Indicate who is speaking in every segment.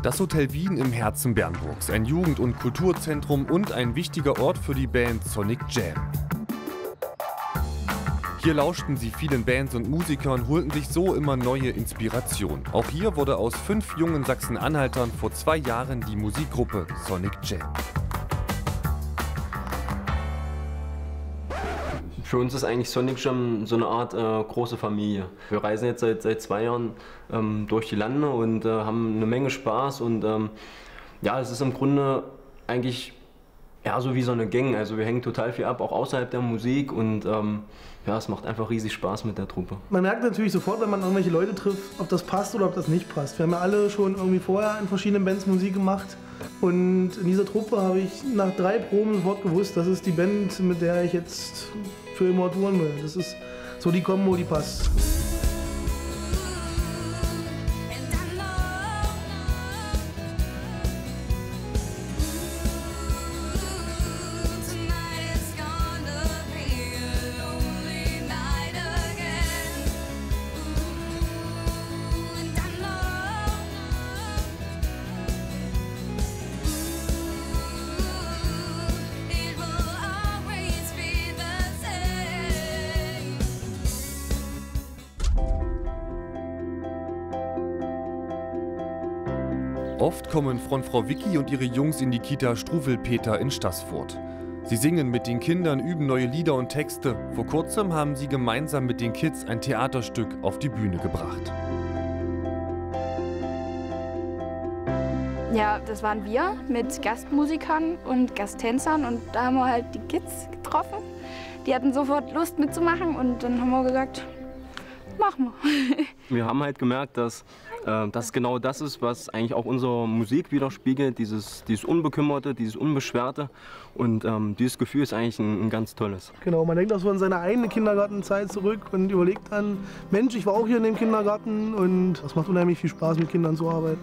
Speaker 1: Das Hotel Wien im Herzen Bernburgs, ein Jugend- und Kulturzentrum und ein wichtiger Ort für die Band Sonic Jam. Hier lauschten sie vielen Bands und Musikern, holten sich so immer neue Inspiration. Auch hier wurde aus 5 jungen Sachsen-Anhaltern vor 2 Jahren die Musikgruppe Sonic Jam.
Speaker 2: Für uns ist eigentlich Sonic Jam so eine Art große Familie. Wir reisen jetzt seit 2 Jahren durch die Lande und haben eine Menge Spaß. Und ja, es ist im Grunde eigentlich ja, so wie so eine Gang. Also wir hängen total viel ab, auch außerhalb der Musik. Und ja, es macht einfach riesig Spaß mit der Truppe.
Speaker 3: Man merkt natürlich sofort, wenn man irgendwelche Leute trifft, ob das passt oder ob das nicht passt. Wir haben ja alle schon irgendwie vorher in verschiedenen Bands Musik gemacht. Und in dieser Truppe habe ich nach 3 Proben sofort gewusst, das ist die Band, mit der ich jetzt für immer touren will. Das ist so die Kombo, die passt.
Speaker 1: Oft kommen Frontfrau Vicky und ihre Jungs in die Kita Struwwelpeter in Staßfurt. Sie singen mit den Kindern, üben neue Lieder und Texte. Vor kurzem haben sie gemeinsam mit den Kids ein Theaterstück auf die Bühne gebracht.
Speaker 4: Ja, das waren wir mit Gastmusikern und Gasttänzern und da haben wir halt die Kids getroffen. Die hatten sofort Lust mitzumachen und dann haben wir gesagt, machen wir.
Speaker 2: Wir haben halt gemerkt, dass das genau das ist, was eigentlich auch unsere Musik widerspiegelt, dieses Unbekümmerte, dieses Unbeschwerte. Und dieses Gefühl ist eigentlich ein ganz tolles.
Speaker 3: Genau, man denkt auch so an seine eigene Kindergartenzeit zurück und überlegt dann, Mensch, ich war auch hier in dem Kindergarten und das macht unheimlich viel Spaß, mit Kindern zu arbeiten.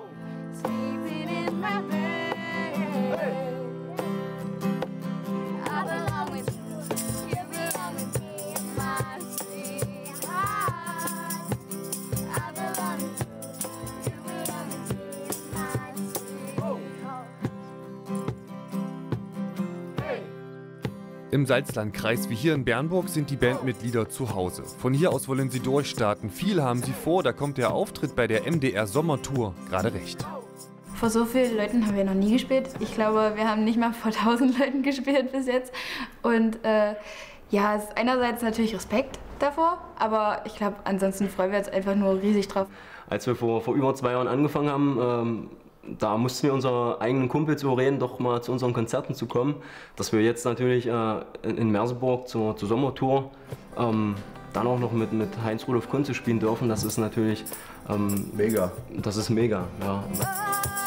Speaker 1: Im Salzlandkreis wie hier in Bernburg sind die Bandmitglieder zu Hause. Von hier aus wollen sie durchstarten. Viel haben sie vor, da kommt der Auftritt bei der MDR Sommertour gerade recht.
Speaker 4: Vor so vielen Leuten haben wir noch nie gespielt. Ich glaube, wir haben nicht mal vor 1000 Leuten gespielt bis jetzt. Und ja, es ist einerseits natürlich Respekt davor, aber ich glaube, ansonsten freuen wir uns einfach nur riesig drauf.
Speaker 2: Als wir vor über 2 Jahren angefangen haben, da mussten wir unsere eigenen Kumpels überreden, doch mal zu unseren Konzerten zu kommen. Dass wir jetzt natürlich in Merseburg zur Sommertour dann auch noch mit Heinz-Rudolf Kunze spielen dürfen, das ist natürlich
Speaker 5: mega.
Speaker 2: Das ist mega, ja.